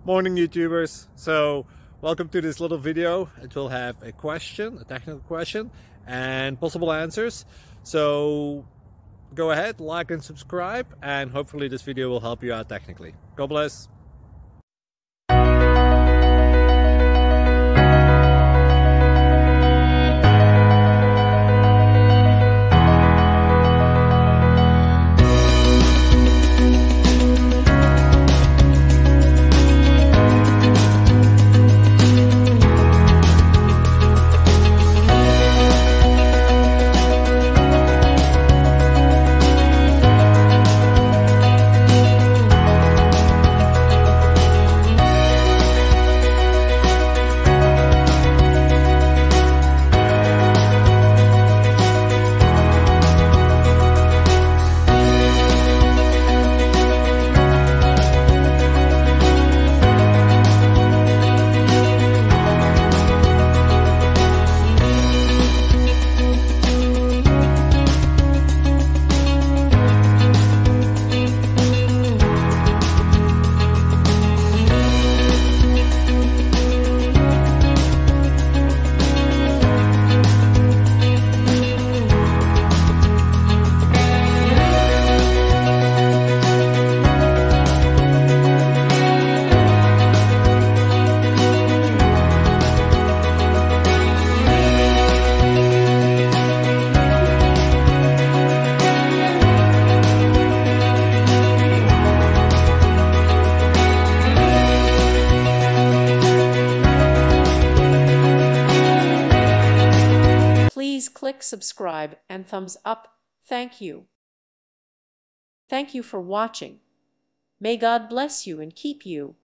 Morning YouTubers. So welcome to this little video. It will have a question, a technical question, and possible answers. So go ahead, like and subscribe, and hopefully this video will help you out technically. God bless. Please click subscribe and thumbs up. Thank you. Thank you for watching. May God bless you and keep you.